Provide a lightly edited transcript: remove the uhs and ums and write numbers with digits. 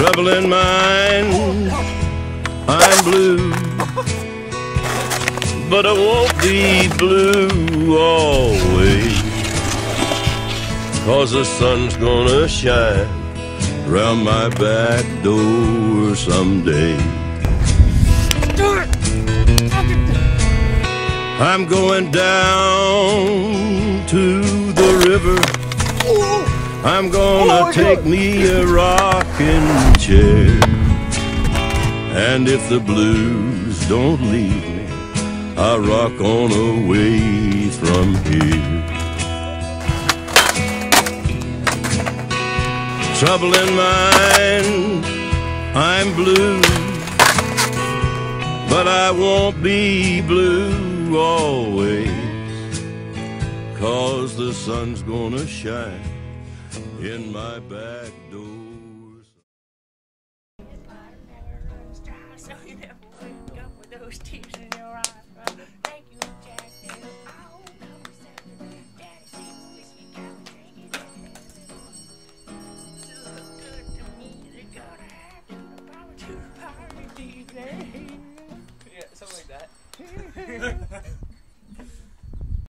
trouble in mind. I'm blue, but I won't be blue always, 'cause the sun's gonna shine round my back door someday. I'm going down to the river. I'm gonna take me a rocking chair, and if the blues don't leave me, I'll rock on away from here. Trouble in mind, I'm blue, but I won't be blue always, 'cause the sun's gonna shine in my back doors. So you never wake up with those tears in your eyes, bro. Thank you, Jack. Oh, no, Daddy, see the whiskey, got me drinking it. So good to me, they're gonna have to the power, DJ. Yeah, something like that.